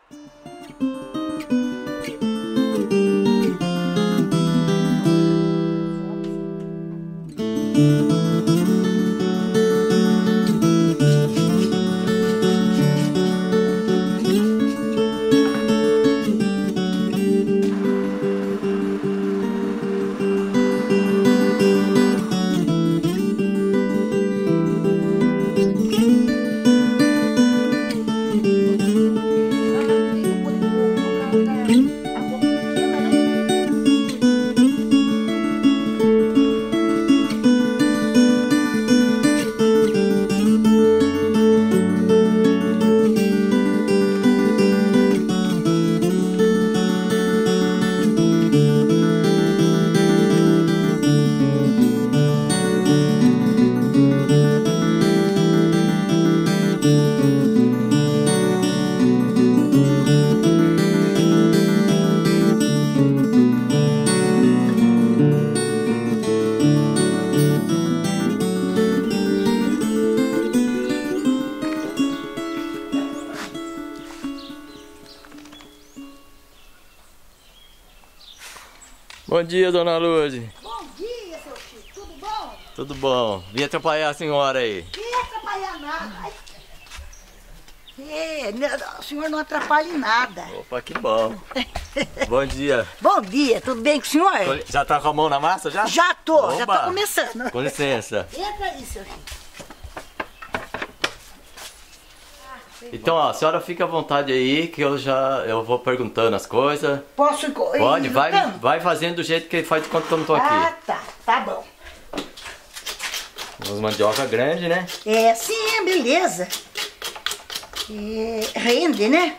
Bom dia, dona Lourdes. Bom dia, seu Chico. Tudo bom? Tudo bom. Vim atrapalhar a senhora aí. Não atrapalhar nada. O senhor não atrapalha em nada. Opa, que bom. Bom dia. Bom dia, tudo bem com o senhor? Já tá com a mão na massa já? Já tô, Oba. já tô começando. Com licença. Entra aí, seu Chico. Então, ó, a senhora fica à vontade aí que eu vou perguntando as coisas. Posso ir? Pode, Lutando? vai fazendo do jeito que faz enquanto eu não tô aqui. Ah, tá bom. Umas mandioca grande, né? É, sim, beleza. Rende, né?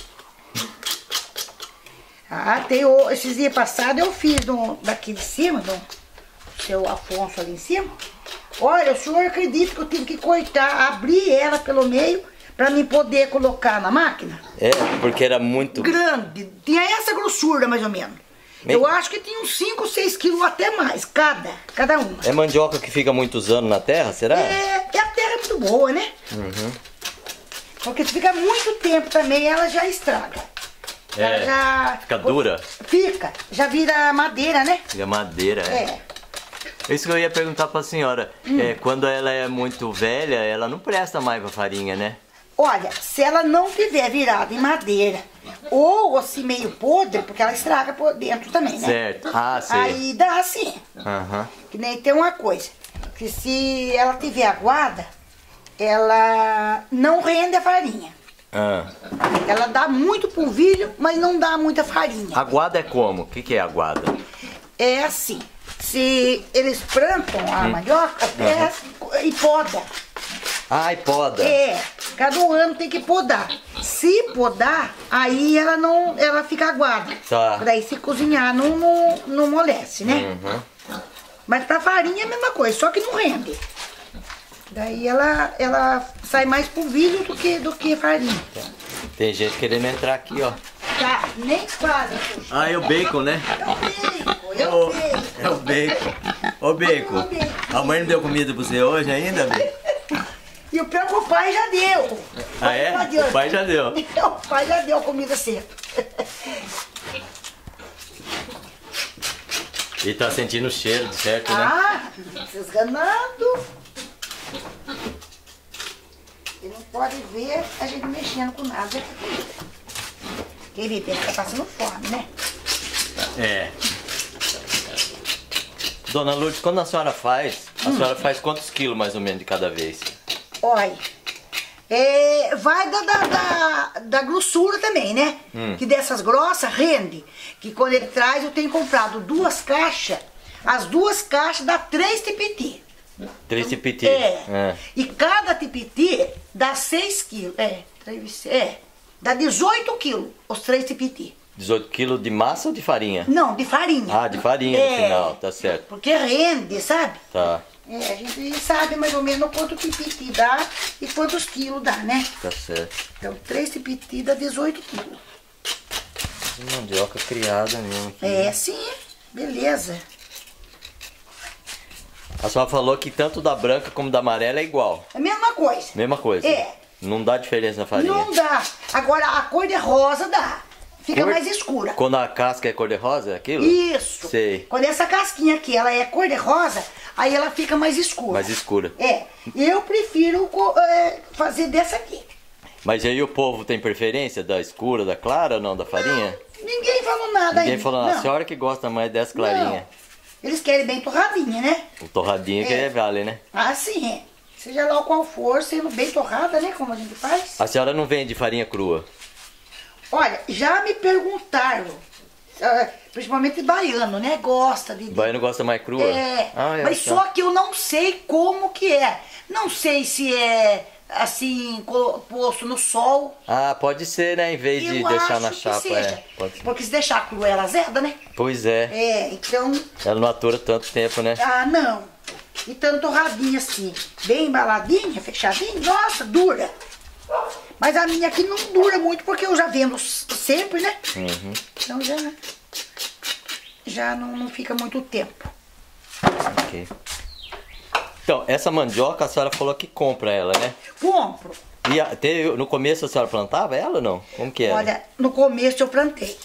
Ah, esses dias passados eu fiz daqui de cima, do seu Afonso ali em cima. Olha, o senhor acredita que eu tive que cortar, abrir ela pelo meio pra mim poder colocar na máquina? É, porque era muito grande, tinha essa grossura mais ou menos. Eu acho que tinha uns 5, 6 quilos até mais, cada uma. É mandioca que fica muitos anos na terra, será? É, e a terra é muito boa, né? Uhum. Porque se fica muito tempo também, ela já estraga. Ela já... Fica dura? Fica, já vira madeira, né? Fica madeira, Isso que eu ia perguntar pra senhora. Quando ela é muito velha, ela não presta mais pra farinha, né? Olha, se ela não tiver virada em madeira, ou assim meio podre, porque ela estraga por dentro também, né? Certo. Ah, sei. Aí dá assim. Uhum. Que nem tem uma coisa, que se ela tiver aguada, ela não rende a farinha. Ela dá muito polvilho, mas não dá muita farinha. Aguada é como? O que é aguada? É assim, se eles plantam a mandioca, e poda. Ah, e poda. É, cada ano tem que podar. Se podar, aí ela fica aguada. Tá. Daí se cozinhar não amolece, né? Uhum. Mas pra farinha é a mesma coisa, só que não rende. Daí ela sai mais polvilho do que farinha. Tem gente querendo entrar aqui, ó. Tá, nem faz. Ah, é o bacon, né? É o bacon. É o bacon. Ô, bacon. A mãe não deu comida pra você hoje ainda, bacon? E o pior que o pai já deu. Ah, é? O pai já deu. O pai já deu comida cedo. E tá sentindo o cheiro, certo, né? Ah, vocês ganando. Ele não pode ver a gente mexendo com nada. Quem vê, pensa que tá passando fome, né? É. Dona Lourdes, quando a senhora faz quantos quilos mais ou menos de cada vez? Olha, vai da grossura também, né? Que dessas grossas rende. Que quando ele traz, eu tenho comprado 2 caixas. As 2 caixas dá 3 tipiti. 3 tipiti? E cada tipiti dá 6 quilos. Dá 18 quilos os 3 tipiti. 18 quilos de massa ou de farinha? Não, de farinha. Ah, de farinha no final, tá certo. Porque rende, sabe? Tá. A gente sabe mais ou menos quanto tipiti dá e quantos quilos dá, né? Tá certo. Então 3 tipiti dá 18 quilos. Mandioca criada mesmo aqui. É, sim. Beleza. A senhora falou que tanto da branca como da amarela é igual. É a mesma coisa. Mesma coisa. É. Não dá diferença na farinha. Não dá. Agora a cor de rosa dá. Fica mais escura. Quando a casca é cor-de-rosa, é aquilo? Isso. Sei. Quando essa casquinha aqui, ela é cor de rosa, aí ela fica mais escura. Mais escura. É. Eu prefiro fazer dessa aqui. Mas aí o povo tem preferência da escura, da clara ou não, da farinha? Ninguém falou nada Ninguém ainda. falou nada. Não. A senhora que gosta mais dessa clarinha. Não. Eles querem bem torradinha, né? O torradinho que vale, né? Ah, sim, é. Seja lá qual for, sendo bem torrada, né? Como a gente faz. A senhora não vende farinha crua? Olha, já me perguntaram, principalmente baiano, né? Gosta de... Baiano gosta mais crua? É, mas só que eu não sei como que é. Não sei se é assim, posto no sol. Ah, pode ser, né? Em vez de deixar na chapa. Seja. Pode ser. Porque se deixar crua, ela azeda, né? Pois é. É, então... Ela não atura tanto tempo, né? Ah, não. Então torradinha assim, bem embaladinha, fechadinha, nossa, dura. Mas a minha aqui não dura muito porque eu já vendo sempre, né? Uhum. Então já não fica muito tempo. Ok. Então, essa mandioca a senhora falou que compra ela, né? Compro. E no começo a senhora plantava ela ou não? Como que era? Olha, no começo eu plantei.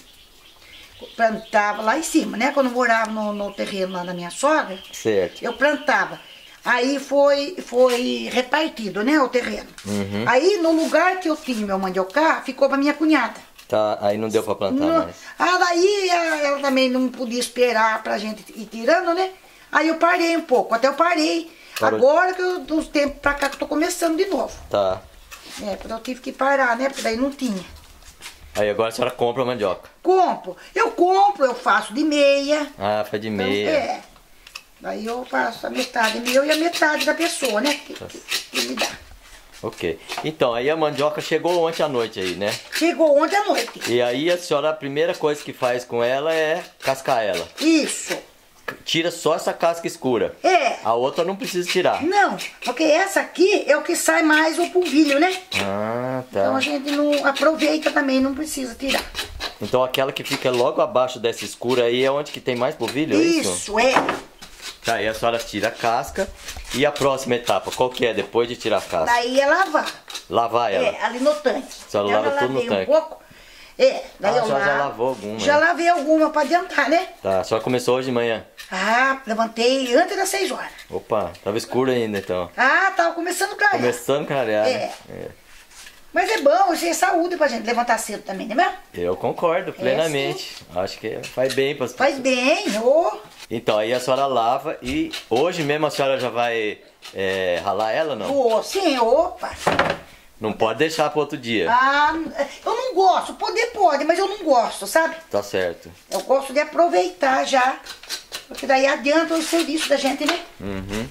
Plantava lá em cima, né? Quando eu morava no terreno lá da minha sogra, Certo. eu plantava. Aí foi repartido, né, o terreno. Uhum. Aí no lugar que eu tinha meu mandiocar, ficou pra minha cunhada. Tá, aí não deu pra plantar mais. Ah, daí ela também não podia esperar pra gente ir tirando, né? Aí eu parei um pouco, até eu parei. Parou. Agora que dos tempos pra cá que eu tô começando de novo. Tá. É, porque eu tive que parar, né? Porque daí não tinha. Aí agora a senhora compra a mandioca. Compro, eu faço de meia. Ah, faz de Então, meia. Daí eu faço a metade meu e a metade da pessoa, né? Que me dá. Ok. Então, aí a mandioca chegou ontem à noite aí, né? Chegou ontem à noite. E aí a senhora, a primeira coisa que faz com ela é cascar ela. Isso. Tira só essa casca escura. É. A outra não precisa tirar. Não, porque essa aqui é o que sai mais o polvilho, né? Ah, tá. Então a gente não aproveita também, não precisa tirar. Então aquela que fica logo abaixo dessa escura aí é onde que tem mais polvilho, é isso? Isso, é. Tá, aí a senhora tira a casca. E a próxima etapa, qual que é depois de tirar a casca? Daí é lavar. Lavar ela? É, ali no tanque. A senhora lava tudo no tanque? Um pouco. É, daí eu a senhora já lavo. lavou alguma? Já né? lavei alguma pra adiantar, né? Tá, a senhora começou hoje de manhã? Ah, levantei antes das 6 horas. Opa, tava escuro ainda então. Ah, tava começando a clarear. Começando a clarear, É. né? É. Mas é bom, hoje é saúde pra gente levantar cedo também, não é mesmo? Eu concordo plenamente. Acho que faz bem para Faz bem, ô. Então, aí a senhora lava e hoje mesmo a senhora já vai ralar ela, não? Ô, sim, opa. Não pode deixar para outro dia. Ah, eu não gosto. Poder pode, mas eu não gosto, sabe? Tá certo. Eu gosto de aproveitar já. Porque daí adianta o serviço da gente, né? Uhum.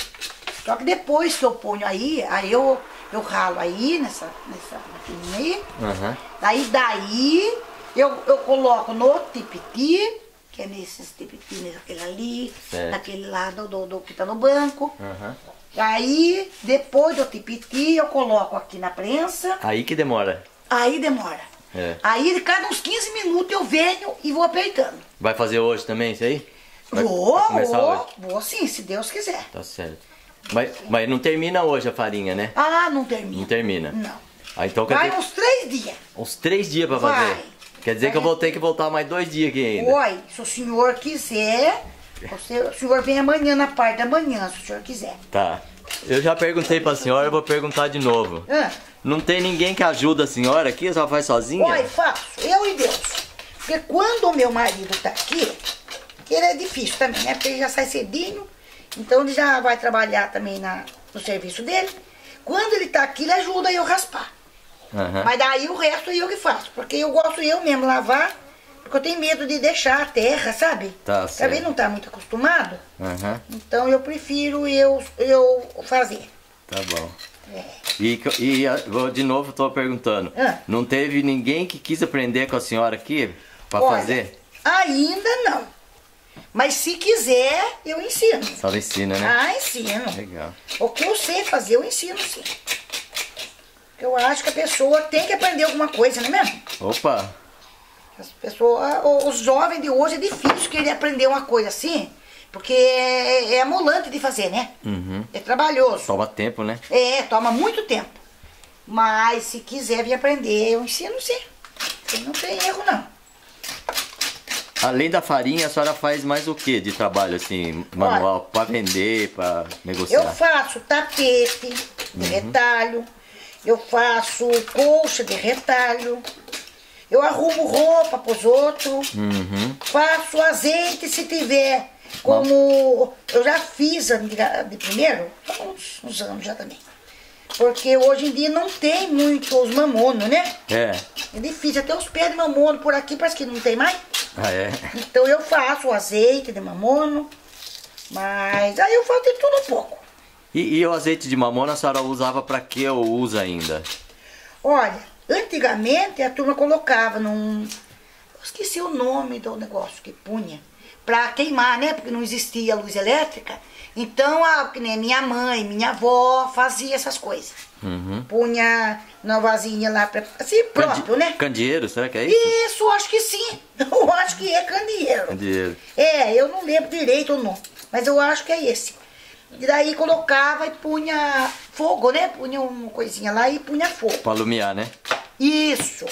Só que depois que eu ponho aí eu ralo aí nessa maquininha aí. Uhum. Daí eu coloco no tipiti, que é nesses tipiti, naquele ali, Certo. naquele lado do que tá no banco. Uhum. Aí, depois do tipiti, eu coloco aqui na prensa. Aí que demora. Aí demora. É. Aí, cada uns 15 minutos eu venho e vou apertando. Vai fazer hoje também isso aí? Vai começar hoje? Vou sim, se Deus quiser. Tá certo. Mas não termina hoje a farinha, né? Ah, não termina. Não termina. Não. Ah, então quer Vai dizer, uns 3 dias. uns 3 dias pra fazer. Vai. Quer dizer que eu vou ter que voltar mais 2 dias aqui ainda. Oi, se o senhor quiser, o senhor vem amanhã na parte da manhã, se o senhor quiser. Tá. Eu já perguntei pra senhora, eu vou perguntar de novo. Ah. Não tem ninguém que ajuda a senhora aqui? A senhora faz sozinha? Oi, faço, eu e Deus. Porque quando o meu marido tá aqui, que ele é difícil também, né? Porque ele já sai cedinho, então ele já vai trabalhar também no serviço dele. Quando ele tá aqui, ele ajuda eu raspar. Uhum. Mas daí o resto é eu que faço, porque eu gosto eu mesmo lavar, porque eu tenho medo de deixar a terra, sabe? Tá certo. Também não tá muito acostumado, Uhum. então eu prefiro eu fazer. Tá bom. É. E vou de novo, tô perguntando. Ah. Não teve ninguém que quis aprender com a senhora aqui pra Olha, fazer? ainda não. Mas se quiser, eu ensino. A senhora ensina, né? Ah, ensino. Legal. O que eu sei fazer, eu ensino sim. Porque eu acho que a pessoa tem que aprender alguma coisa, não é mesmo? Opa! As pessoas, os jovens de hoje é difícil querer aprender uma coisa assim, porque é amolante de fazer, né? Uhum. É trabalhoso. Toma tempo, né? É, toma muito tempo. Mas se quiser vir aprender, eu ensino sim. Não tem erro não. Além da farinha, a senhora faz mais o que de trabalho assim, manual, para vender, para negociar? Eu faço tapete de retalho, eu faço colcha de retalho, eu arrumo roupa pros outros, faço azeite se tiver, como eu já fiz de primeiro, há uns anos já também. Porque hoje em dia não tem muito os mamonos, né? É difícil, até os pés de mamono por aqui parece que não tem mais. Ah, é? Então eu faço o azeite de mamono, mas aí eu faço de tudo um pouco. E o azeite de mamona a senhora usava pra quê ou usa ainda? Olha, antigamente a turma colocava num... Eu esqueci o nome do negócio que punha. Pra queimar, né? Porque não existia luz elétrica. Então, que nem minha mãe, minha avó fazia essas coisas. Punha na vasinha lá, assim, próprio, né? Candeeiro, será que é isso? Isso, acho que sim. Eu acho que é candeeiro. Candeeiro. É, eu não lembro direito o nome, mas eu acho que é esse. E daí colocava e punha fogo, né? Punha uma coisinha lá e punha fogo. Pra alumiar, né? Isso.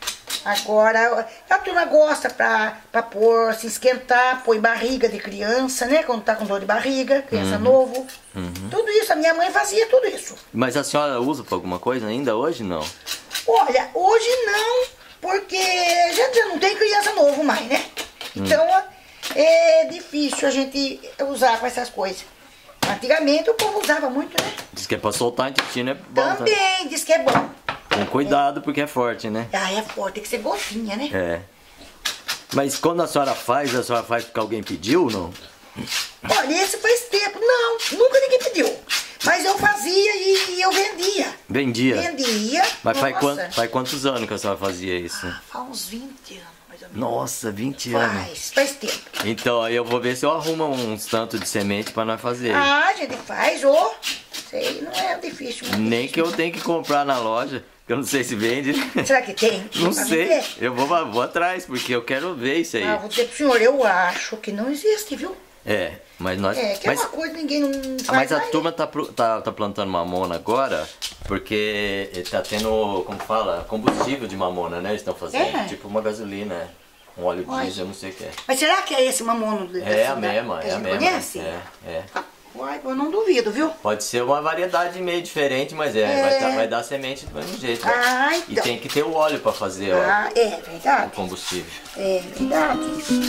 Agora, a turma gosta pra pôr, se esquentar, põe barriga de criança, né? Quando tá com dor de barriga, criança novo. Tudo isso, a minha mãe fazia tudo isso. Mas a senhora usa pra alguma coisa ainda hoje, não? Olha, hoje não, porque já não tem criança novo mais, né? Então, é difícil a gente usar pra essas coisas. Antigamente o povo usava muito, né? Diz que é pra soltar o intestino, é bom. Também, diz que é bom. Com cuidado, porque é forte, né? Ah, é forte, tem que ser gotinha, né? É. Mas quando a senhora faz porque alguém pediu ou não? Olha, esse faz tempo. Não, nunca ninguém pediu. Mas eu fazia e eu vendia. Vendia? Vendia. Mas faz quantos anos que a senhora fazia isso? Faz uns 20 anos, mais ou menos. Nossa, 20 anos. Faz tempo. Então, aí eu vou ver se eu arrumo uns tantos de semente pra nós fazer. Ah, a gente faz, ô. Isso aí não é difícil. Nem que eu tenha que comprar na loja. Eu não sei se vende. Será que tem? Não sei. Eu vou atrás, porque eu quero ver isso aí. Vou dizer pro senhor, eu acho que não existe, viu? É, mas nós... É, que é uma coisa que ninguém não faz. Mas a turma tá plantando mamona agora, porque tá tendo, como fala, combustível de mamona, né? Eles estão fazendo, tipo uma gasolina, um óleo diesel, não sei o que é. Mas será que é esse mamono? É a mesma, é a mesma. Conhece? É. Uai, eu não duvido, viu? Pode ser uma variedade meio diferente, mas vai dar semente do mesmo jeito. Ah, então. E tem que ter o óleo para fazer é verdade. o combustível. É verdade.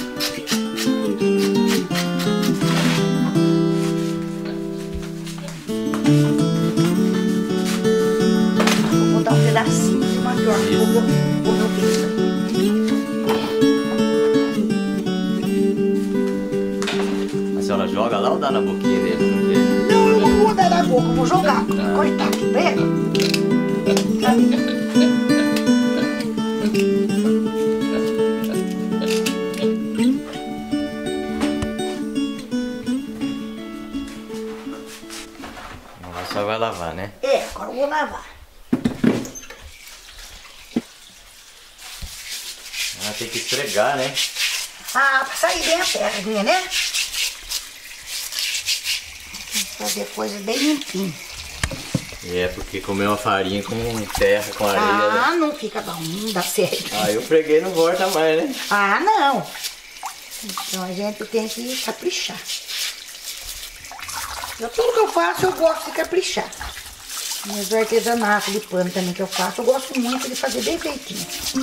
Vou dar um pedacinho de mandioca pro meu filho. A senhora joga lá ou dá na boquinha dele? Não, eu não vou dar na boca, eu vou jogar. Cortar aqui, pega. Agora só vai lavar, né? É, agora eu vou lavar. Tem que esfregar, né? Pra sair bem a terrinha, né? Fazer coisa bem limpinha. É, porque comer uma farinha com terra, com areia... Não fica bom, não dá certo. Eu preguei, não volta mais, né? Não. Então a gente tem que caprichar. Tudo que eu faço, eu gosto de caprichar. Mas o artesanato de pano também que eu faço, eu gosto muito de fazer bem feitinho.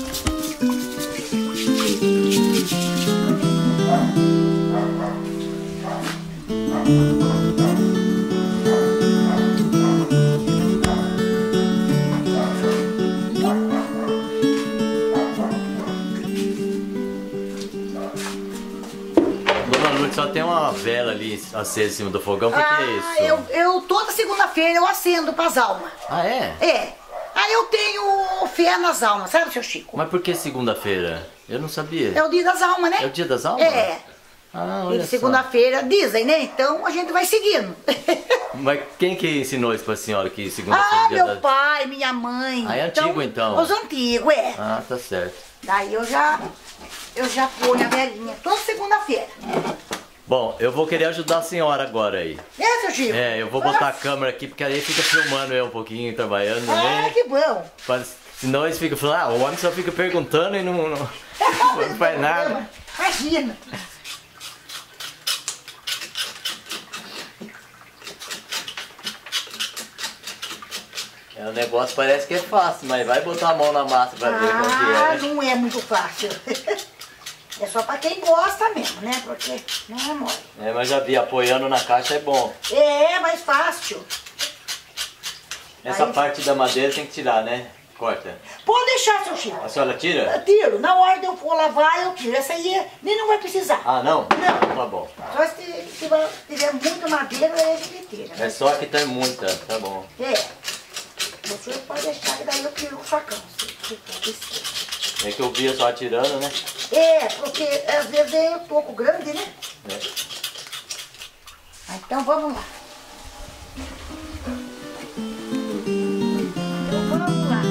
Só tem uma vela ali acesa em cima do fogão, por que isso? Eu toda segunda-feira eu acendo pras almas. Ah, é? É. Aí eu tenho fé nas almas, sabe, seu Chico? Mas por que segunda-feira? Eu não sabia. É o dia das almas, né? É o dia das almas? É. Olha só. Segunda-feira dizem, né? Então a gente vai seguindo. Mas quem que ensinou isso pra senhora que segunda-feira? Meu pai, minha mãe. É antigo então? Os antigos, é. Tá certo. Daí eu já ponho a velhinha toda segunda-feira. Bom, eu vou querer ajudar a senhora agora aí. É, seu Chico? É, eu vou botar a câmera aqui, porque aí fica filmando eu um pouquinho, trabalhando também. Ah, que bom. Senão eles ficam falando, o homem só fica perguntando e não faz nada. Imagina. O negócio parece que é fácil, mas vai botar a mão na massa pra ver como que é. Ah, não é muito fácil. É só pra quem gosta mesmo, né? Porque não é mole. É, mas já vi, apoiando na caixa é bom. É mais fácil. Essa Aí... parte da madeira tem que tirar, né? Corta. Pode deixar, seu Chico. A senhora tira? Eu tiro. Na hora de eu for lavar, eu tiro. Essa aí nem não vai precisar. Ah, não? Não. Tá bom. Só se tiver muita madeira, aí a gente tira. É só que tem muita, tá bom. É. Você pode deixar, que daí eu tiro com o facão. É que eu vi a senhora tirando, né? É, porque às vezes é um pouco grande, né? É. Então vamos lá. Então vamos lá.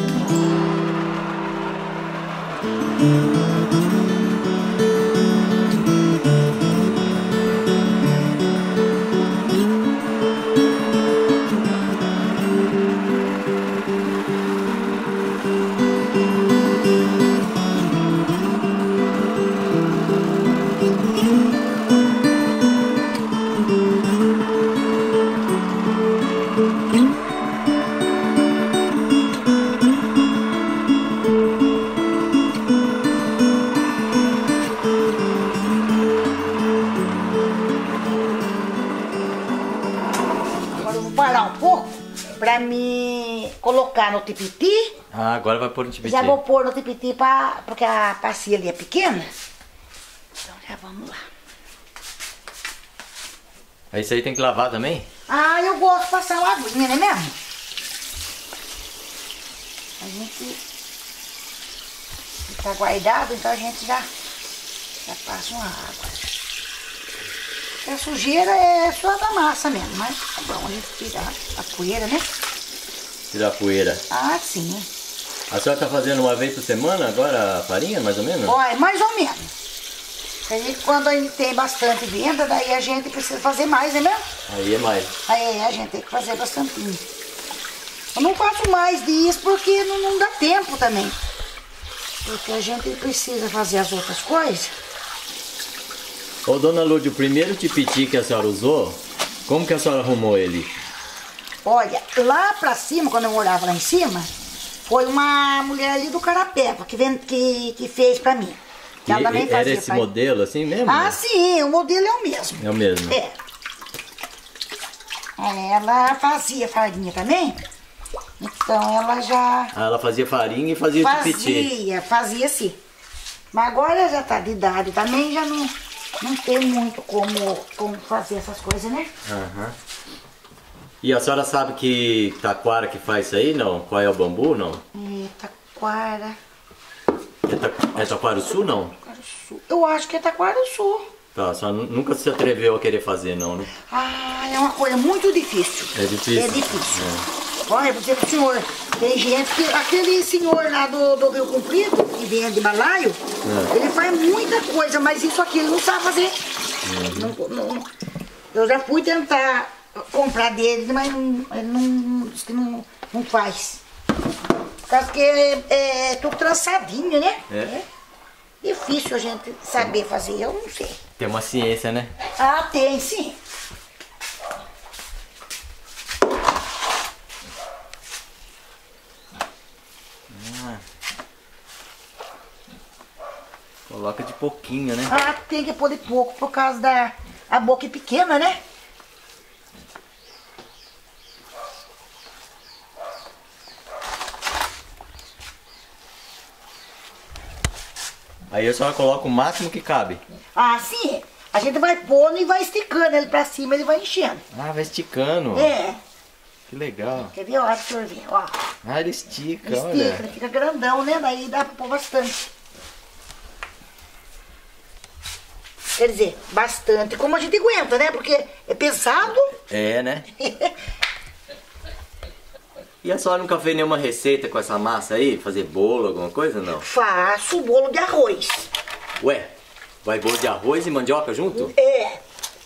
Parar um pouco pra me colocar no tipiti. Ah, agora vai pôr no tipiti. Já vou pôr no tipiti porque a bacia ali é pequena. Então já vamos lá. Aí isso aí tem que lavar também? Ah, eu gosto de passar uma aguinha, não é mesmo? A gente tá guardado, então a gente já passa uma água. A sujeira é só da massa mesmo, mas é bom a gente tirar a poeira, né? Tirar a poeira. Ah, sim. A senhora tá fazendo uma vez por semana agora a farinha, mais ou menos? Olha, mais ou menos. Quando a gente tem bastante venda, daí a gente precisa fazer mais, né mesmo? Aí é mais. Aí a gente tem que fazer bastantinho. Eu não faço mais disso porque não dá tempo também. Porque a gente precisa fazer as outras coisas. Ô, dona Lúdia, o primeiro tipiti que a senhora usou, como que a senhora arrumou ele? Olha, lá pra cima, quando eu morava lá em cima, foi uma mulher ali do Carapeva que fez pra mim. Que ela também era esse modelo assim mesmo? Ah, sim, o modelo é o mesmo. É o mesmo? É. Ela fazia farinha também, então ela já... Ah, ela fazia farinha e fazia o tipiti. Fazia sim. Mas agora já tá de idade também, já não tem muito como fazer essas coisas, né? Aham. E a senhora sabe que taquara que faz isso aí, não? Qual é o bambu, não? Taquara... É taquara-sul, não? Taquara-sul. Eu acho que é taquara-sul. Tá, a senhora nunca se atreveu a querer fazer, não, né? Ah, é uma coisa muito difícil. É difícil? É difícil. Olha, vou dizer pro senhor, tem gente que... Aquele senhor lá do Rio Comprido, que vende balaio, ele faz muita coisa, mas isso aqui ele não sabe fazer. Eu já fui tentar comprar dele, mas ele diz que não faz. Por causa que é tudo trançadinho, né? É difícil a gente saber fazer, eu não sei. Tem uma ciência, né? Ah, tem sim. Coloca de pouquinho, né? Ah, tem que pôr de pouco por causa da boca é pequena, né? Aí a senhora coloca o máximo que cabe. Ah, sim. A gente vai pondo e vai esticando ele pra cima, ele vai enchendo. Ah, vai esticando. É. Que legal. Quer ver? Olha, pra ver, ó. Ah, ele estica, Estica, olha. ele fica grandão, né? Daí dá pra pôr bastante. Quer dizer, bastante. Como a gente aguenta, né? Porque é pesado. É, né? E a senhora nunca fez nenhuma receita com essa massa aí? Fazer bolo, alguma coisa, não? Faço bolo de arroz. Ué, vai bolo de arroz e mandioca junto? É.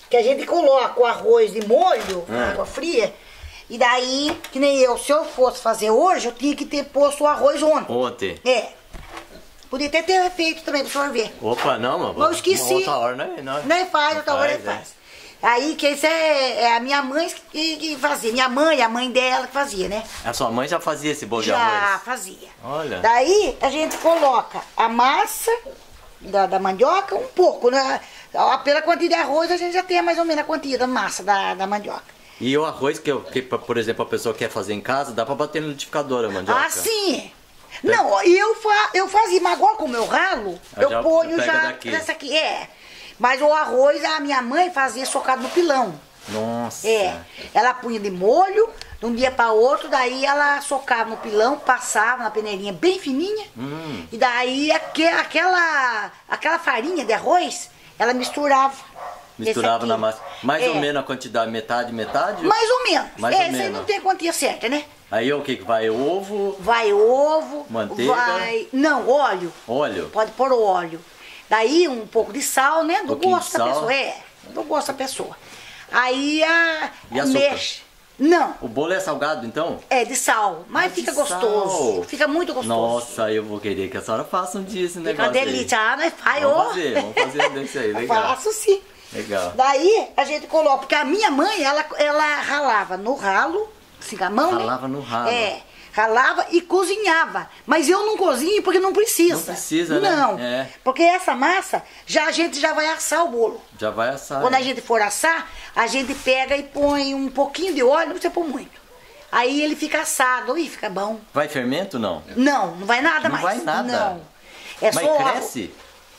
que a gente coloca o arroz de molho, água fria, e daí, que nem eu, se eu fosse fazer hoje, eu tinha que ter posto o arroz ontem. Ontem? É. Podia até ter feito também pra senhor ver. Opa, não, mano. Mas eu esqueci. Outra hora, Não faz, outra hora ele faz. Aí, que isso é a minha mãe que fazia. Minha mãe, a mãe dela que fazia, né? A sua mãe já fazia esse bolo de arroz? Já fazia. Olha. Daí, a gente coloca a massa da mandioca, um pouco, né? Pela quantia de arroz, a gente já tem mais ou menos a quantia da massa da mandioca. E o arroz que, por exemplo, a pessoa quer fazer em casa, dá pra bater no liquidificador a mandioca? Ah, sim! Não, eu fazia, mas agora como eu ralo, eu ponho já nessa aqui. Mas o arroz, a minha mãe fazia socado no pilão. Nossa! Ela punha de molho, de um dia para outro, daí ela socava no pilão, passava na peneirinha bem fininha. E daí aquela farinha de arroz, ela misturava. Misturava na massa. Mais ou menos a quantidade, metade? Mais ou menos. Mais ou menos. Isso aí não tem a quantia certa, né? Aí o que vai? Ovo? Vai ovo. Manteiga? Não, óleo. Óleo? Pode pôr o óleo. Daí um pouco de sal, né? Do gosto da pessoa. Do gosto da pessoa. Aí e mexe. Não. O bolo é salgado, então? É, de sal. Mas fica gostoso. Sal. Fica muito gostoso. Nossa, eu vou querer que a senhora faça um dia esse negócio. Fica uma delícia. Aí. Nós faz, Vamos fazer desse aí, legal. Faço sim. Legal. Daí a gente coloca, porque a minha mãe, ela ralava no ralo, assim, com a mão, ralava no ralo. Ralava e cozinhava. Mas eu não cozinho porque não precisa. Não precisa, né? Não, porque essa massa, a gente já vai assar o bolo. Já vai assar. Quando a gente for assar, a gente pega e põe um pouquinho de óleo, não precisa pôr muito. Aí ele fica assado e fica bom. Vai fermento, não? Não, não vai nada mais. Não vai nada? Não. Mas cresce?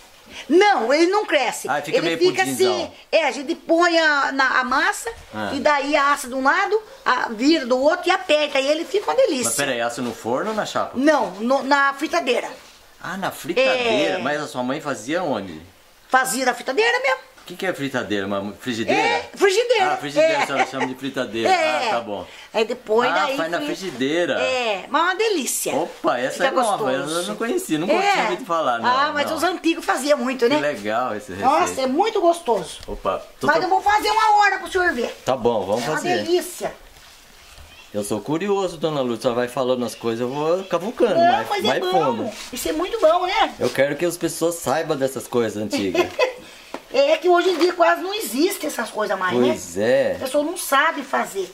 Não, ele não cresce. Fica ele meio fica pudinzão. assim. A gente põe a massa e daí assa de um lado, vira do outro e aperta. E ele fica uma delícia. Mas peraí, assa no forno ou na chapa? Não, na fritadeira. Ah, na fritadeira? Mas a sua mãe fazia onde? Fazia na fritadeira mesmo. O que é fritadeira? Uma frigideira? Frigideira. Ah, frigideira, a senhora chama de fritadeira. Tá bom. Aí depois daí... faz na frigideira. Mas é uma delícia. Opa, essa fica é nova, gostoso. eu não conhecia, nunca tinha ouvido falar, não. Mas os antigos faziam muito, né? Que legal esse receita. Nossa, é muito gostoso. Opa. Mas eu vou fazer uma hora pro senhor ver. Tá bom, vamos fazer. É uma delícia. Eu sou curioso, dona Lúcia, só vai falando as coisas, eu vou cavucando, mas mais bom. fundo. Isso é muito bom, né? Eu quero que as pessoas saibam dessas coisas antigas. É que hoje em dia quase não existe essas coisas mais, pois né? A pessoa não sabe fazer.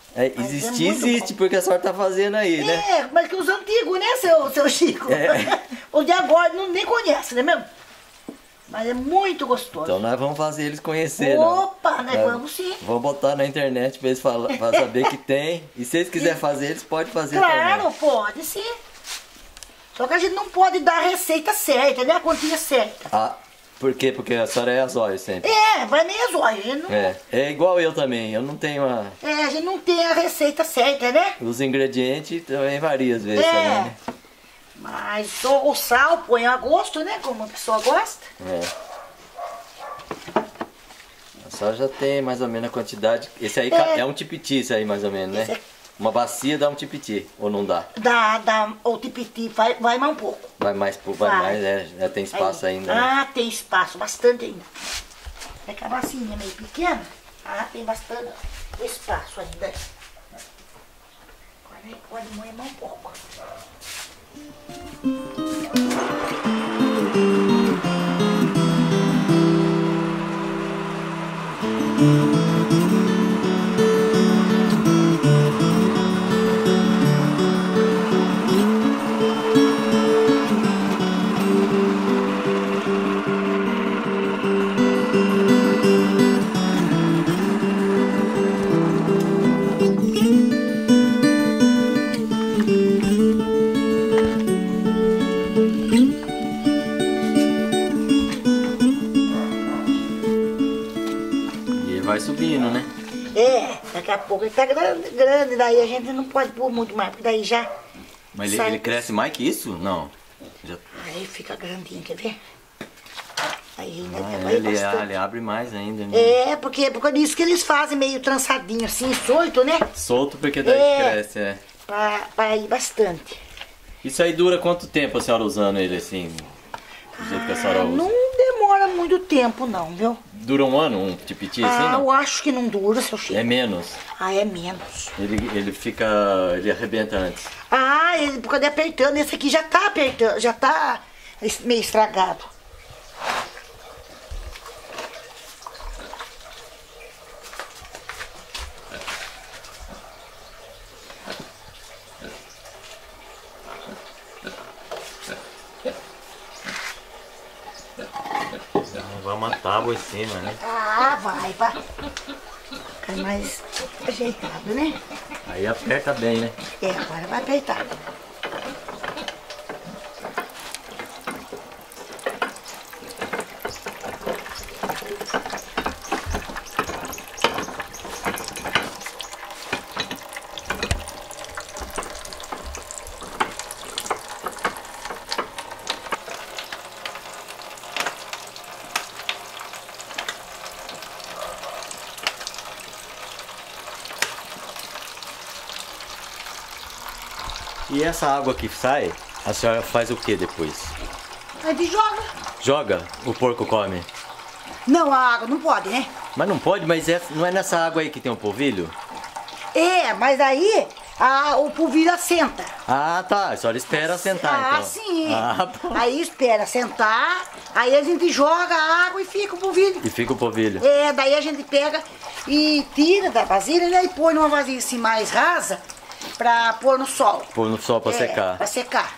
Existe porque a senhora tá fazendo aí, né? Mas que os antigos, né, seu Chico? Os de agora nem conhece, né mesmo? Mas é muito gostoso. Então nós vamos fazer eles conhecerem. Opa, nós vamos sim. Vamos botar na internet pra eles pra saber que tem. E se eles quiserem fazer, eles podem fazer também. Claro, pode sim. Só que a gente não pode dar a receita certa, né? A quantia certa. Por quê? Porque a senhora é azóio sempre. Vai meio azóio. Não... É igual eu também, eu não tenho a... a gente não tem a receita certa, né? Os ingredientes também variam às vezes também, né? Mas o sal põe a gosto, né? Como a pessoa gosta. A senhora já tem mais ou menos a quantidade. Esse aí é um tipiti, esse aí mais ou menos, né? Uma bacia dá um tipiti, ou não dá? Dá, o tipiti vai mais um pouco. Vai mais, já tem espaço ainda, né? Tem espaço, bastante ainda. É que a bacinha é meio pequena, tem bastante espaço ainda. Agora pode moer mais um pouco. Vai subindo, né? Daqui a pouco ele tá grande, daí a gente não pode pôr muito mais, porque daí já... Mas ele cresce mais que isso? Não. Aí fica grandinho, quer ver? Aí ele abre mais ainda, né? Porque é por causa disso que eles fazem meio trançadinho assim, solto, né? Solto porque daí cresce, Pra ir bastante. Isso aí dura quanto tempo a senhora usando ele assim? Do jeito que a senhora usa? Não demora demora muito tempo não, viu? Dura um ano um tipiti assim, não? Eu acho que não dura, seu Chico. É menos. É menos. Ele fica... ele arrebenta antes. Ele por causa de apertando. Esse aqui já tá apertando, já tá meio estragado. Vai uma tábua em cima, né? Vai, pá. Fica mais ajeitado, né? Aí aperta bem, né? Agora vai apertar. E essa água que sai, a senhora faz o que depois? A gente joga. Joga? O porco come? Não, a água não pode, né? Mas não pode, mas não é nessa água aí que tem o polvilho? Mas aí o polvilho assenta. Tá, a senhora espera assentar então. Sim. Pô. Aí espera sentar, aí a gente joga a água e fica o polvilho. E fica o polvilho. Daí a gente pega e tira da vasilha, né? E põe numa vasilha assim mais rasa pra pôr no sol. Pôr no sol pra secar. Pra secar.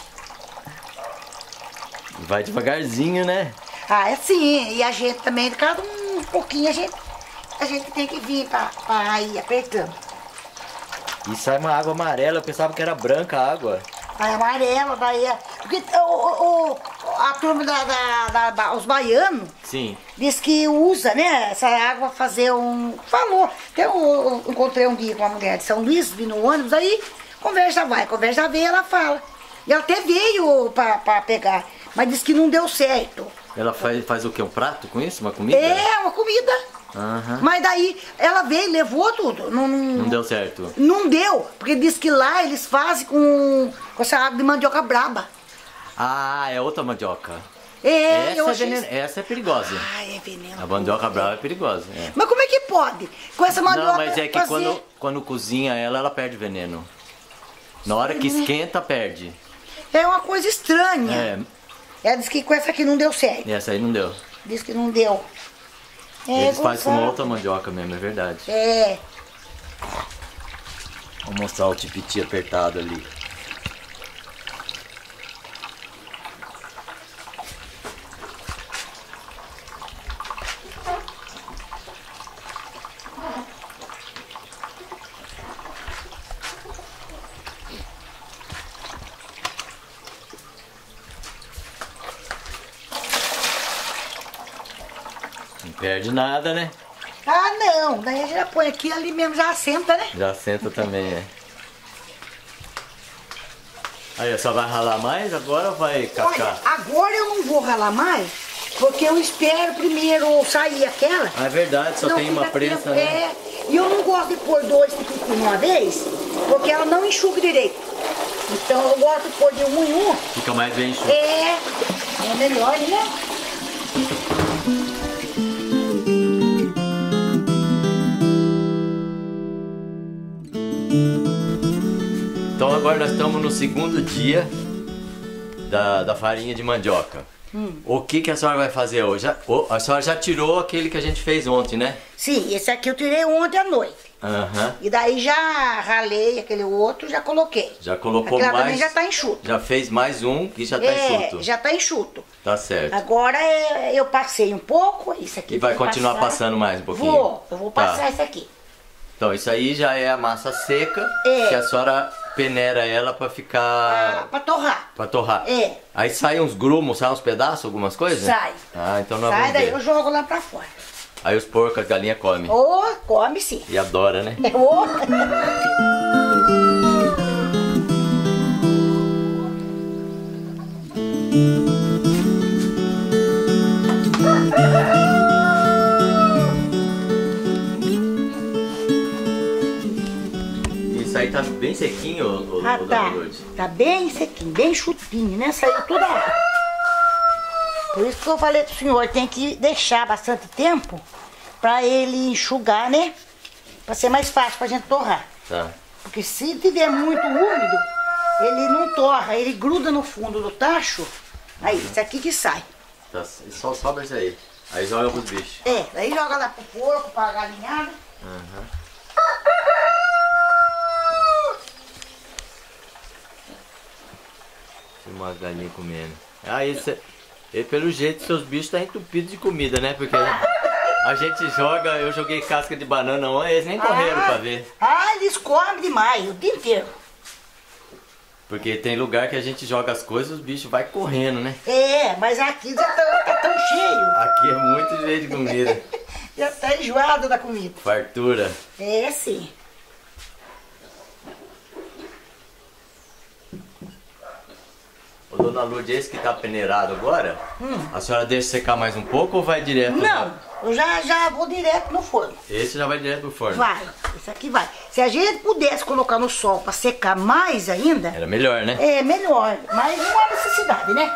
Vai devagarzinho, né? Sim. E a gente também, cada um pouquinho, a gente tem que vir pra ir apertando. E sai uma água amarela, eu pensava que era branca a água. Amarela, daí porque a turma os baianos, sim, diz que usa, né, essa água pra fazer falou, eu encontrei um dia com uma mulher de São Luís, vi no ônibus, aí conversa vem, ela fala. E ela até veio pra pegar, mas disse que não deu certo. Ela faz o quê? Um prato com isso? Uma comida? Uma comida. Uhum. Mas daí ela veio, levou tudo. Não deu certo? Não deu, porque diz que lá eles fazem com essa água de mandioca braba. É outra mandioca. Essa é perigosa. É veneno. A mandioca brava é perigosa. Mas como é que pode? Com essa mandioca. Não, mas é que quando cozinha ela perde veneno. Na hora que esquenta, perde. É uma coisa estranha. Ela disse que com essa aqui não deu certo. Essa aí não deu. Diz que não deu. Eles fazem com uma outra mandioca mesmo, é verdade. Vou mostrar o tipiti apertado ali. Não perde nada, né? Não. Daí a gente já põe aqui, ali mesmo já assenta, né? Já assenta também, Aí, só vai ralar mais agora ou vai cascar? Olha, agora eu não vou ralar mais, porque eu espero primeiro sair aquela. É verdade, só tem uma presa, né? E eu não gosto de pôr 2 tipiti de uma vez, porque ela não enxuga direito. Então eu gosto de pôr de um em um. Fica mais bem enxuto. É melhor, né? Então agora nós estamos no segundo dia da farinha de mandioca. O que a senhora vai fazer hoje? A senhora já tirou aquele que a gente fez ontem, né? Sim, esse aqui eu tirei ontem à noite. E daí já ralei aquele outro, já coloquei. Já colocou aquela mais? Também já tá enxuto. Já fez mais um que já tá enxuto. Já tá enxuto. Tá certo. Agora eu passei um pouco, isso aqui. E vai continuar passando mais um pouquinho? Eu vou passar isso aqui. Então isso aí já é a massa seca, que a senhora peneira ela pra ficar... Pra torrar. Pra torrar. Aí sai uns grumos, sai uns pedaços, algumas coisas? Sai. Então nós vamos Sai, daí ver. eu jogo lá pra fora. Aí os porcos, as galinhas comem. Come sim. E adora, né? Isso aí tá bem sequinho, Dona Lourdes? Tá bem sequinho, bem chutinho, né? Saiu toda a água. Por isso que eu falei pro senhor, tem que deixar bastante tempo pra ele enxugar, né? Pra ser mais fácil pra gente torrar. Tá. Porque se tiver muito úmido, ele não torra, ele gruda no fundo do tacho. Aí, isso aqui que sai. Tá, só sobra isso aí. Aí joga pros bichos. É, aí joga lá pro porco, pra galinhada. Uhum. Tem uma galinha comendo. E pelo jeito seus bichos estão entupidos de comida, né? Porque a gente joga, eu joguei casca de banana ontem, eles nem correram pra ver. Ah, eles comem demais, o dia inteiro. Porque tem lugar que a gente joga as coisas e os bichos vai correndo, né? É, mas aqui já tá tão cheio. Aqui é muito jeito de comida. Já tá enjoado da comida. Fartura. É, sim. Ô, dona Lourdes, esse que tá peneirado agora, a senhora deixa secar mais um pouco ou vai direto? Não, eu já vou direto no forno. Esse já vai direto pro forno? Vai, esse aqui vai. Se a gente pudesse colocar no sol pra secar mais ainda... Era melhor, né? É, melhor. Mas não há necessidade, né?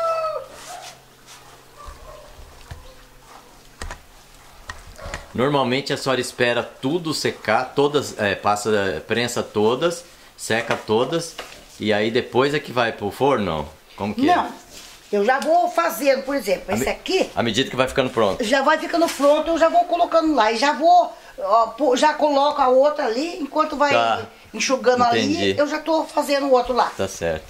Normalmente a senhora espera tudo secar, todas, prensa todas, seca todas, e aí depois é que vai pro forno, não? Como que é? Não, eu já vou fazendo, por exemplo, esse aqui... À medida que vai ficando pronto. Já vai ficando pronto, eu já vou colocando lá. E já vou, já coloco a outra ali, enquanto vai enxugando entendi. ali, eu já tô fazendo o outro lá. Tá certo.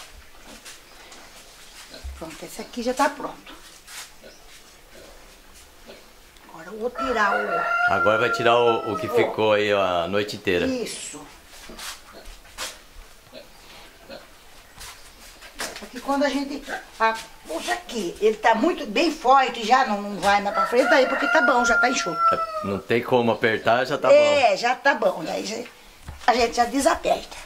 Pronto, esse aqui já tá pronto. Agora eu vou tirar o... Agora vai tirar o que ficou aí a noite inteira. Isso. Aqui quando a gente... puxa aqui, ele tá muito bem forte, já não vai mais pra frente, daí porque tá bom, já tá enxuto. Não tem como apertar, já tá bom. É, já tá bom, daí a gente já desaperta.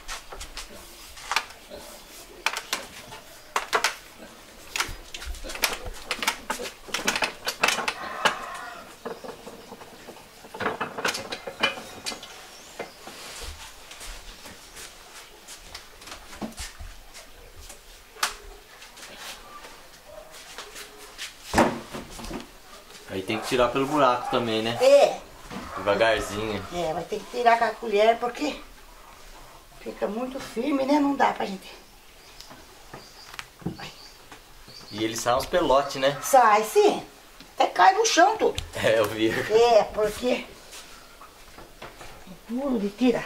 Aí tem que tirar pelo buraco também, né? É. Devagarzinho. É, vai ter que tirar com a colher porque fica muito firme, né? Não dá pra gente. E ele sai uns pelotes, né? Sai sim. Até cai no chão tudo. É, eu vi. É, porque é duro de tirar.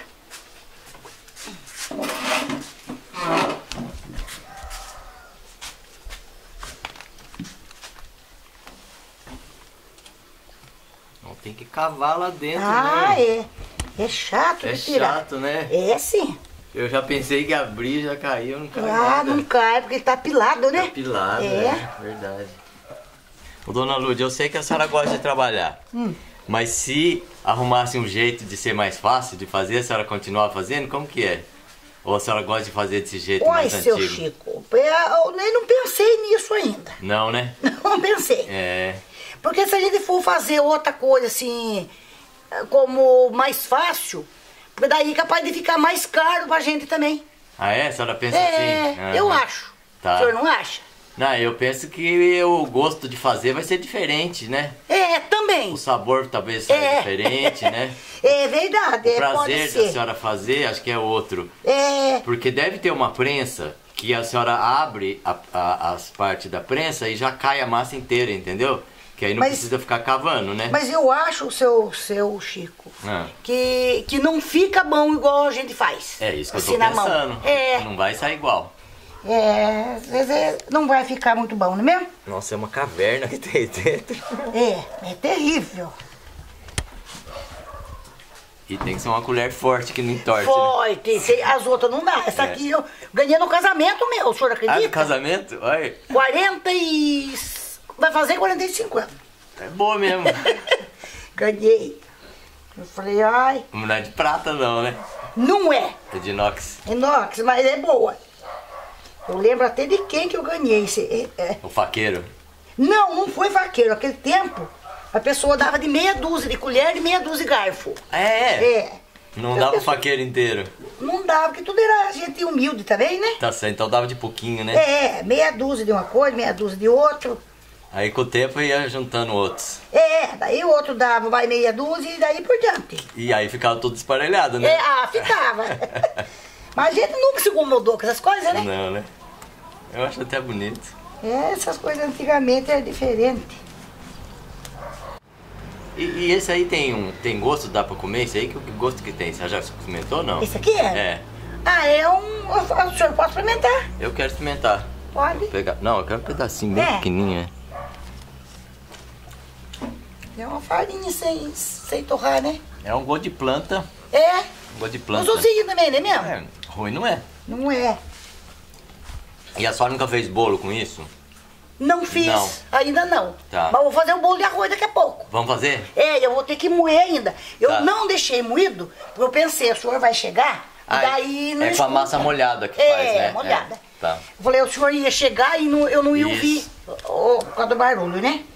Não tem que cavar lá dentro, Ah, né? é. É chato É de tirar. chato, né? É sim. Eu já pensei que abrir, já caiu, não caiu Ah, nada. não cai, porque ele tá pilado, né? Tá pilado, É. né? Verdade. Ô, dona Lourdes, eu sei que a senhora gosta de trabalhar. Mas se arrumasse um jeito de ser mais fácil de fazer, a senhora continuar fazendo, como que é? Ou a senhora gosta de fazer desse jeito Oi, mais seu antigo? Chico, eu nem não pensei nisso ainda. Não, né? Não pensei. É. Porque se a gente for fazer outra coisa assim, como mais fácil, porque daí é capaz de ficar mais caro pra gente também. Ah, é? A senhora pensa É, assim? eu Aham. acho. Tá. O senhor não acha? Não, eu penso que o gosto de fazer vai ser diferente, né? É, também. O sabor talvez seja diferente, né? É verdade, O prazer pode da ser. senhora fazer, acho que é outro. É, Porque deve ter uma prensa que a senhora abre as partes da prensa e já cai a massa inteira, entendeu? Que aí não Mas- precisa ficar cavando, né? mas eu acho, seu Chico, Ah. que não fica bom igual a gente faz. É isso que eu assim, tô na mão. pensando. É, Não vai sair igual. às vezes não vai ficar muito bom, não é mesmo? Nossa, é uma caverna que tem dentro. É terrível. E tem que ser uma colher forte que não entorce, né? Forte, as outras não dá. Essa É. aqui eu ganhei no casamento meu, o senhor Ah, acredita? no casamento? Olha, 40 e... vai fazer 45 anos. é boa mesmo. Ganhei. Eu falei, ai, Não é de prata não, né? não é É de inox. inox, mas é boa. Eu lembro até de quem que eu ganhei. O faqueiro. Não foi faqueiro. Naquele tempo, a pessoa dava de meia dúzia de colher e meia dúzia de garfo. É. É. Não dava o faqueiro inteiro. Não dava, porque tudo era gente humilde também, né? Tá certo, então dava de pouquinho, né? É, meia dúzia de uma coisa, meia dúzia de outro. Aí com o tempo ia juntando outros. Daí o outro dava, vai meia dúzia e daí por diante. E aí ficava tudo esparelhado, né? Ficava. Mas a gente nunca se incomodou com essas coisas, né? Não, né? Eu acho até bonito. Essas coisas antigamente eram diferentes. E esse aí tem gosto, dá pra comer? Esse aí, que gosto que tem? Você já experimentou ou não? Esse aqui é? O senhor pode experimentar? Eu quero experimentar. Pode. Vou pegar. Não, eu quero um pedacinho bem pequenininho, É uma farinha sem torrar, né? É um gosto de planta. Um gosto de planta. Gostosinho também, né mesmo? Ruim não é. Não é. E a senhora nunca fez bolo com isso? Não fiz, ainda não. Tá. Mas vou fazer um bolo de arroz daqui a pouco. Vamos fazer? Eu vou ter que moer ainda. Eu não deixei moído, porque eu pensei, o senhor vai chegar, e daí não com a massa molhada que faz, né? Molhada. Tá. Eu falei, o senhor ia chegar e eu não ia ouvir por causa do barulho, né?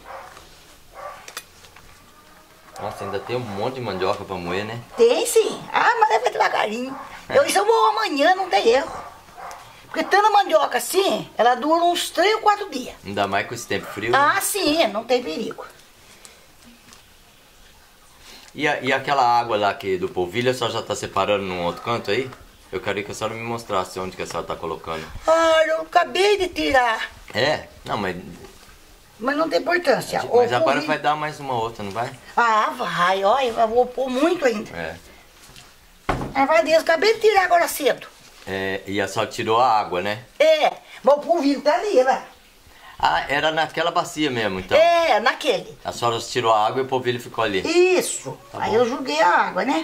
Nossa, ainda tem um monte de mandioca pra moer, né? Tem sim. Mas vai devagarinho. Isso eu vou amanhã, não tem erro. Porque tanta mandioca assim, ela dura uns 3 ou 4 dias. Ainda mais com esse tempo frio. Sim, não tem perigo. E aquela água lá do polvilho, a senhora já tá separando num outro canto aí? Eu queria que a senhora me mostrasse onde que a senhora tá colocando. Eu acabei de tirar. Não, mas não tem importância. Mas agora vai dar mais uma outra, não vai? Vai, olha, eu vou pôr muito ainda. Vai Deus, acabei de tirar agora cedo. E a senhora tirou a água, né? Mas o polvilho tá ali, né? Era naquela bacia mesmo, então? Naquele. A senhora tirou a água e o polvilho ficou ali? Isso. Aí eu joguei a água, né?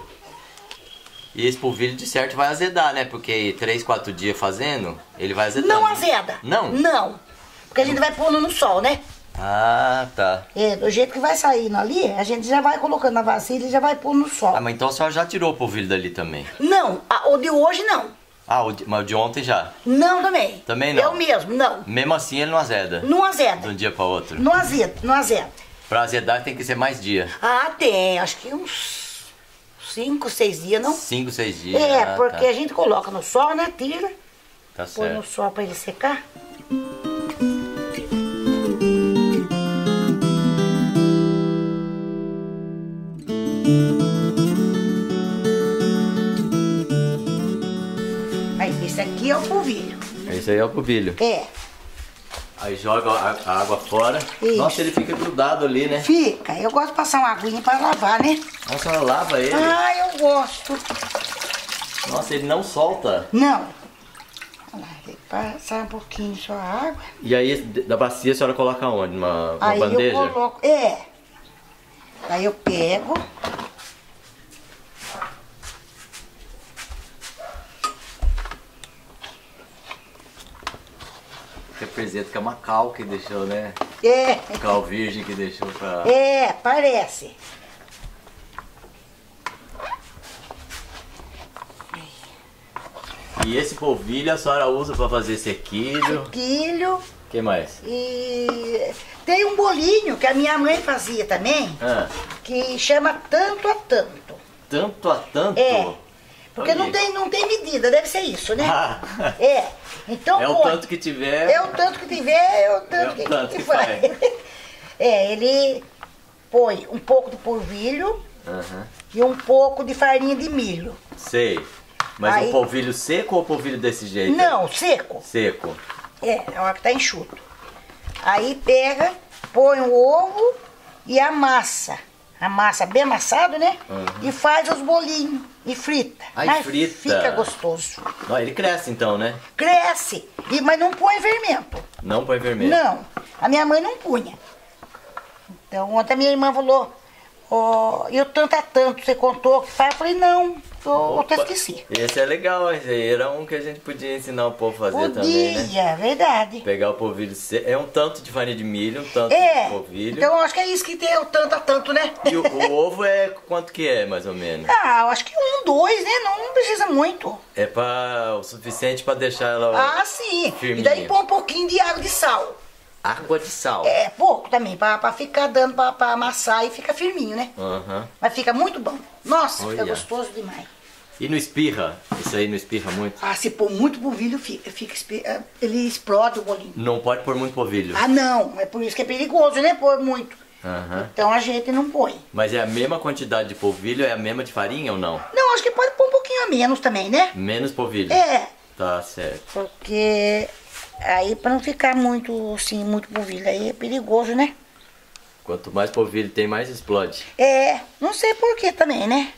E esse polvilho de certo vai azedar, né? Porque 3, 4 dias fazendo, ele vai azedar. Não azeda. Não? Não. Porque a gente vai pondo no sol, né? Tá. Do jeito que vai saindo ali, a gente já vai colocando na vasilha e já vai pôr no sol. Mas então a senhora já tirou o polvilho dali também? Não, o de hoje não. Mas o de ontem já? Não, também. Também não? Eu mesmo, não. Mesmo assim ele não azeda? Não azeda. De um dia para outro? Não azeda. Pra azedar tem que ser mais dia? Tem. Acho que uns 5, 6 dias, não? 5, 6 dias. Porque a gente coloca no sol, né? Tira. Tá certo. Põe no sol pra ele secar. Esse aqui é o polvilho. Esse aí é o polvilho. Aí joga a água fora. Isso. Nossa, ele fica grudado ali, né? Fica. Eu gosto de passar uma aguinha pra lavar, né? Nossa, ela lava ele? Eu gosto. Nossa, ele não solta? Não. Olha lá, tem que passar um pouquinho só a água. E aí, da bacia, a senhora coloca onde? Uma bandeja? Aí eu coloco... Aí eu pego... Representa que é uma cal que deixou, né? Cal virgem que deixou pra... parece. E esse polvilho a senhora usa pra fazer sequilho? Sequilho. O que mais? E tem um bolinho que a minha mãe fazia também, que chama tanto a tanto. Tanto a tanto? Porque não tem medida, deve ser isso, né? Então é o tanto que tiver. É o tanto que tiver, é o tanto que faz. Ele põe um pouco de polvilho e um pouco de farinha de milho. Sei. Mas aí, o polvilho seco ou o polvilho desse jeito? Não, seco. Seco. É hora que tá enxuto. Aí pega, põe o ovo e amassa. Amassa bem amassado, né? E faz os bolinhos e frita. Aí frita. Fica gostoso. Não, ele cresce então, né? Cresce, mas não põe fermento. Não põe fermento? Não, a minha mãe não punha. Então ontem a minha irmã falou, e o tanto a tanto, você contou que faz? Eu falei, não, eu até esqueci. Esse é legal, esse aí era um que a gente podia ensinar o povo a fazer também, né? Podia, verdade. Pegar o polvilho, é um tanto de farinha de milho, um tanto de polvilho. Então eu acho que é isso que tem o tanto a tanto, né? E o ovo é quanto que é, mais ou menos? Eu acho que 1, 2, né? Não precisa muito. É o suficiente pra deixar ela sim. firminha. E daí põe um pouquinho de água de sal. Água de sal? Pouco também, pra ficar dando pra amassar e fica firminho, né? Mas fica muito bom. Nossa, fica gostoso demais. E não espirra? Isso aí não espirra muito? Ah, se pôr muito polvilho, ele explode o bolinho. Não pode pôr muito polvilho. Ah, não. É por isso que é perigoso, né? Pôr muito. Aham. Então a gente não põe. Mas é a mesma quantidade de polvilho, é a mesma de farinha ou não? Não, acho que pode pôr um pouquinho a menos também, né? Menos polvilho? É. Tá certo. Porque aí pra não ficar muito, assim, muito polvilho, aí é perigoso, né? Quanto mais polvilho tem, mais explode. É, não sei por que também, né?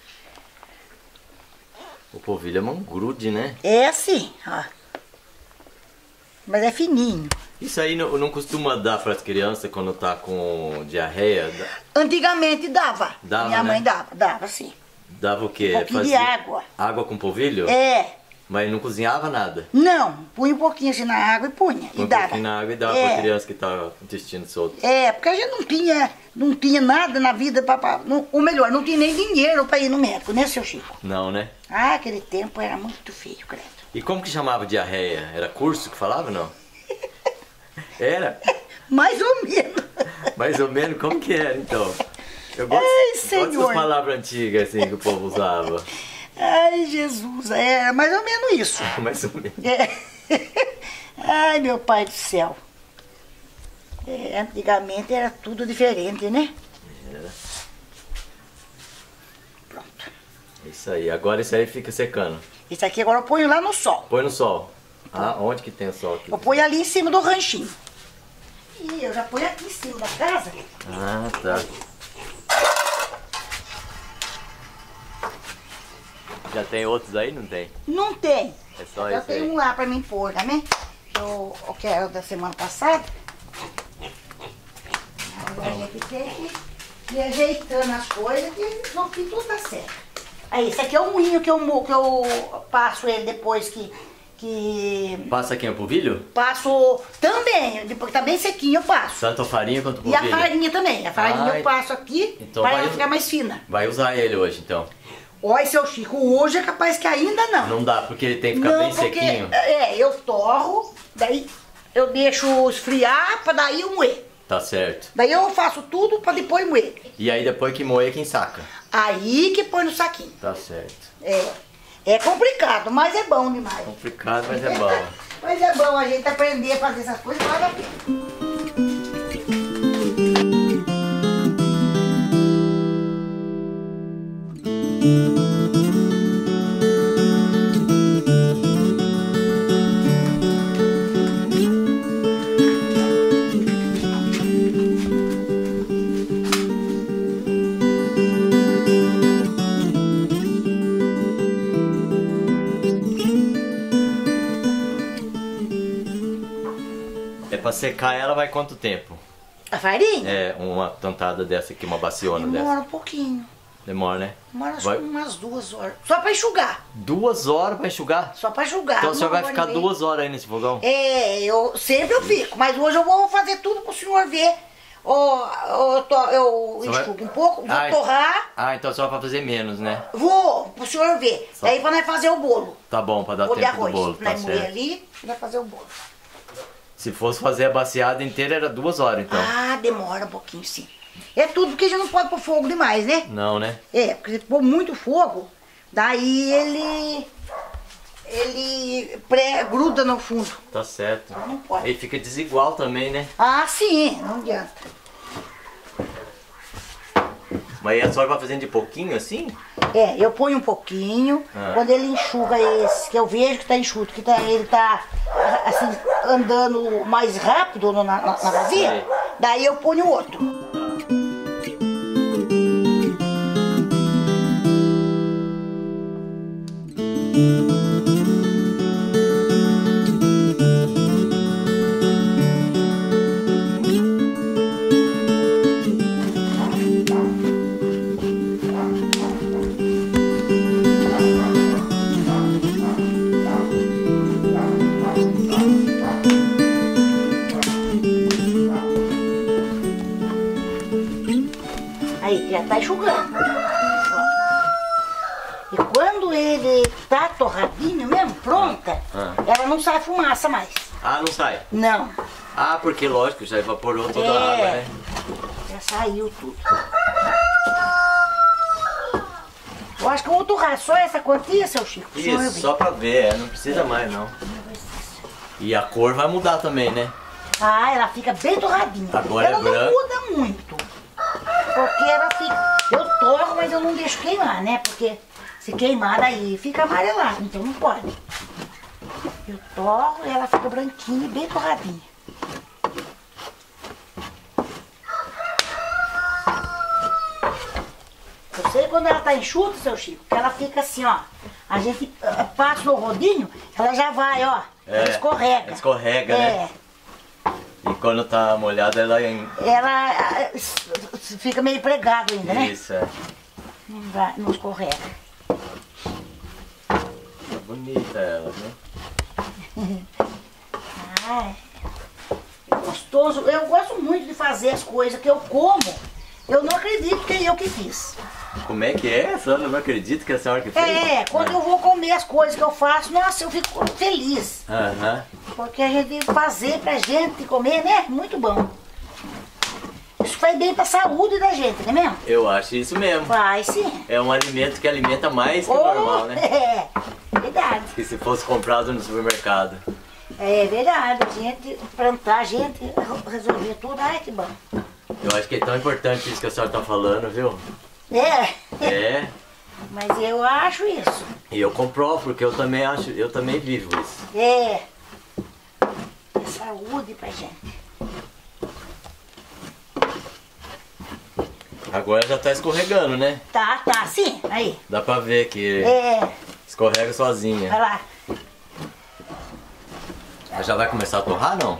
O polvilho é um grude, né? É assim, ó. Mas é fininho. Isso aí não costuma dar para as crianças quando tá com diarreia? Antigamente dava. Dava, Minha né? mãe dava assim. Dava o quê? Um pouquinho de água. Água com polvilho? É. Mas não cozinhava nada? Não, punha um pouquinho assim na água e punha. Põe E um dava. pouquinho na água e dava É. pra criança que tá com o intestino solto. É, porque a gente não tinha nada na vida ou melhor, não tinha nem dinheiro pra ir no médico, né, seu Chico? Não, né? Ah, aquele tempo era muito feio, credo. E como que chamava diarreia? Era curso que falava, não? Era? Mais ou menos. Mais ou menos, como que era, então? Eu gosto, Ai, gosto Senhor. dessas palavras antigas, assim, que o povo usava. Ai, Jesus, era mais ou menos isso. Mais ou menos. É. Ai, meu pai do céu. É, antigamente era tudo diferente, né? Era. Pronto. Isso aí. Agora isso aí fica secando. Isso aqui agora eu ponho lá no sol. Põe no sol. Ah, onde que tem o sol aqui? Eu ponho ali em cima do ranchinho. E eu já ponho aqui em cima da casa. Ah, tá. Já tem outros aí? Não tem? Não tem. É só Eu esse tenho aí. um lá pra mim pôr, né? Eu quero da semana passada. Aí a gente tem que ir ajeitando as coisas que no fim tudo dá certo. Aí, esse aqui é o moinho que eu passo ele depois que Passa aqui o polvilho? passo também, depois tá bem sequinho eu passo. Tanto a farinha quanto o E a polvilho? farinha também. A farinha Ah, eu passo aqui então para vai- ela ficar mais fina. Vai usar ele hoje, então. Olha, seu Chico, hoje é capaz que ainda não. Não dá, porque ele tem que ficar Não, bem porque, sequinho. eu torro, daí eu deixo esfriar pra daí eu moer. Tá certo. Daí eu faço tudo pra depois moer. E aí depois que moer, quem saca? Aí que põe no saquinho. Tá certo. É complicado, mas é bom demais. Complicado, mas é bom. Mas é bom a gente aprender a fazer essas coisas, vale a pena. É pra secar ela vai quanto tempo? A farinha? É, uma tantada dessa aqui, uma baciona Demora dessa. um pouquinho. Demora, né? Demora acho Vai- que umas 2 horas. Só pra enxugar. 2 horas pra enxugar? Só pra enxugar. Então o senhor Uma vai hora ficar e meia. 2 horas aí nesse fogão? Sempre eu fico, mas hoje eu vou fazer tudo pro senhor ver. Eu Você vai- enxugo um pouco, vou Ah, torrar, Ah, então só pra fazer menos, né? vou pro senhor ver. Só- Daí pra nós fazer o bolo. Tá bom, pra dar Bolo de tempo do arroz. bolo, tá Nós moer certo. ali e nós fazer o bolo. Se fosse fazer a baciada inteira, era 2 horas, então. Ah, demora um pouquinho sim. É tudo porque a gente não pode pôr fogo demais, né? Não, né? Porque se pôr muito fogo, daí ele gruda no fundo. Tá certo. Não pode. Aí fica desigual também, né? Ah, sim, não adianta. Mas aí a senhora vai fazendo de pouquinho assim? Eu ponho um pouquinho, Ah. quando ele enxuga esse, que eu vejo que tá enxuto, ele tá assim, andando mais rápido na vazia, Sei. daí eu ponho outro. Aí, já tá enxugando. Ó. E quando ele tá torradinho mesmo, pronta, ela não sai fumaça mais. Ah, não sai? Não, Ah, porque lógico, já evaporou toda a água, né? já saiu tudo. Eu acho que eu vou torrar só essa quantia, seu Chico. Isso, só pra ver, não precisa mais não. E a cor vai mudar também, né? Ah, ela fica bem torradinha. Agora ela é branco. não muda muito. Porque ela fica... Eu torro, mas eu não deixo queimar, né? Porque se queimar aí fica amarelado, então não pode. Eu torro e ela fica branquinha e bem torradinha. Eu sei quando ela tá enxuta, seu Chico, que ela fica assim, ó. A gente passa no rodinho, ela já vai, ó. Ela escorrega. Ela escorrega, né? E quando tá molhada, ela... Ela fica meio pregada ainda, né? Isso, é. Não escorrega. É bonita ela, né? Ah, é gostoso. Eu gosto muito de fazer as coisas que eu como. Eu não acredito que é eu que fiz. Como é que é? A senhora não acredita que é a senhora que fez? Quando eu vou comer as coisas que eu faço, nossa, eu fico feliz. Porque a gente fazer pra gente comer, né? Muito bom. Isso faz bem pra saúde da gente, não é mesmo? Eu acho isso mesmo. Vai sim. É um alimento que alimenta mais que o normal, né? É, verdade. Que se fosse comprado no supermercado. É verdade, a gente plantar, a gente resolver tudo, ai que bom. Eu acho que é tão importante isso que a senhora tá falando, viu? É. Mas eu acho isso. E eu comprovo, porque eu também acho, eu também vivo isso. É saúde pra gente. Agora já tá escorregando, né? Tá, sim, aí. Dá pra ver que escorrega sozinha. Vai lá. Já vai começar a torrar, não?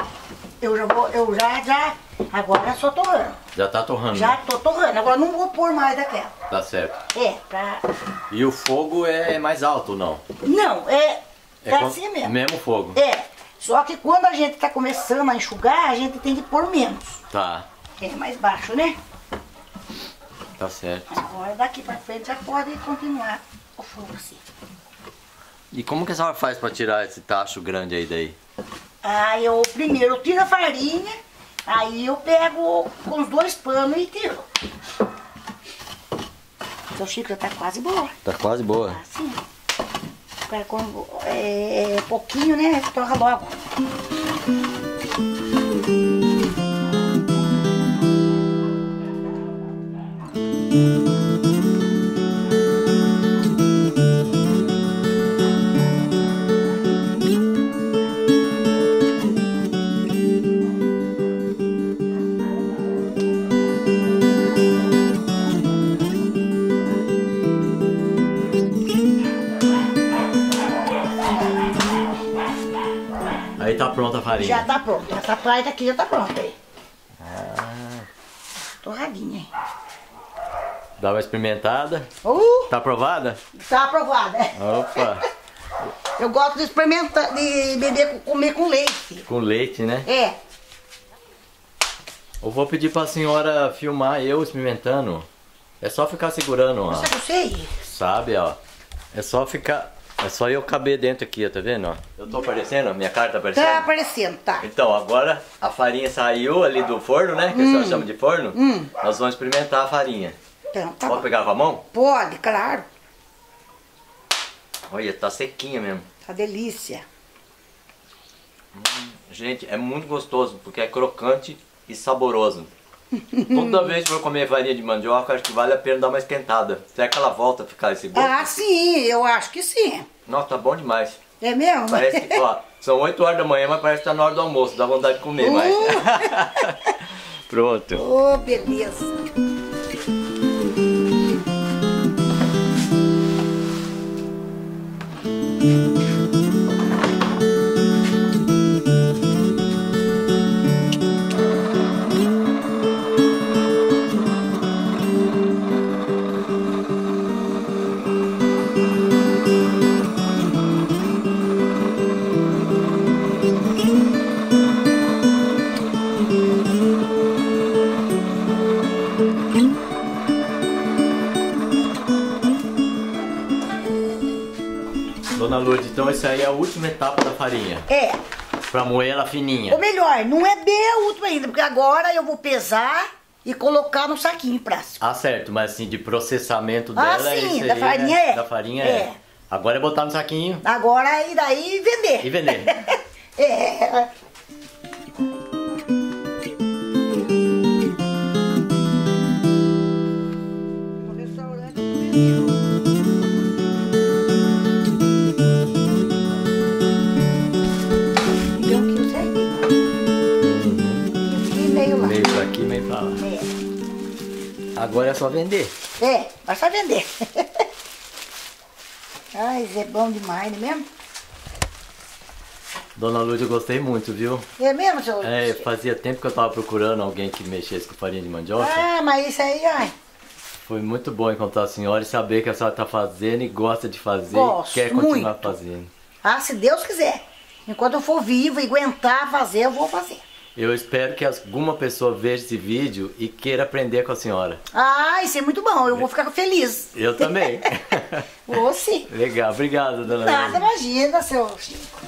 Agora só torrando. Já tá torrando? Já tô torrando, agora não vou pôr mais daquela. Tá certo. Pra... E o fogo é mais alto ou não? Não, tá assim mesmo. Mesmo fogo? Só que quando a gente tá começando a enxugar, a gente tem que pôr menos. Tá. É mais baixo, né? Tá certo. Agora daqui pra frente já pode continuar o fogo assim. E como que a senhora faz pra tirar esse tacho grande aí daí? Eu primeiro tiro a farinha, aí eu pego com os 2 panos e tiro. Seu Chico já tá quase boa. Tá quase boa. Assim. Agora quando é pouquinho, né? Torra logo. Aí tá pronta a farinha? Já tá pronta. Essa parte aqui já tá pronta aí. Torradinha aí. Dá uma experimentada? Tá aprovada? Tá aprovada. Opa! Eu gosto de experimentar, de beber, comer com leite. Com leite, né? Eu vou pedir pra senhora filmar eu experimentando. É só ficar segurando, ó. Nossa, eu sei. Sabe, ó. É só eu caber dentro aqui, ó, tá vendo, ó? Eu tô aparecendo? Minha cara tá aparecendo? Tá aparecendo, tá. Então, agora a farinha saiu ali do forno, né? Que a senhora chama de forno. Nós vamos experimentar a farinha. Então, tá Pode bom. pegar com a mão? Pode, claro. Olha, tá sequinha mesmo. Tá delícia. Gente, é muito gostoso, porque é crocante e saboroso. Toda vez que eu comer farinha de mandioca, acho que vale a pena dar uma esquentada. Será que ela volta a ficar esse gosto? Sim, eu acho que sim. Nossa, tá bom demais. É mesmo? Parece que, ó, são 8 horas da manhã, mas parece que tá na hora do almoço. Dá vontade de comer mais. Pronto. Beleza. Dona Lourdes, então essa aí é a última etapa da farinha. Pra moer ela fininha. Ou melhor, não é bem a última ainda, porque agora eu vou pesar e colocar no saquinho plástico. Ah, certo, mas assim, de processamento dela sim, seria, da farinha é. Da farinha É. Agora é botar no saquinho. Agora, e daí vender. E vender. É. No restaurante, deu 1,5 kg certinho. 1,5 kg lá. Meio pra aqui, meio pra lá. Agora é só vender. Vai só vender. Ai, isso é bom demais, não é mesmo? Dona Lúcia, eu gostei muito, viu? É mesmo, seu? Fazia tempo que eu tava procurando alguém que mexesse com farinha de mandioca. Ah, mas isso aí, ai. Foi muito bom encontrar a senhora e saber que a senhora tá fazendo e gosta de fazer Gosto e quer continuar muito. fazendo. Ah, se Deus quiser. Enquanto eu for vivo e aguentar fazer, eu vou fazer. Eu espero que alguma pessoa veja esse vídeo e queira aprender com a senhora. Ah, isso é muito bom. Eu vou ficar feliz. Eu também. Vou sim. Legal, obrigado, dona Nada, Lúcia. imagina, seu Chico.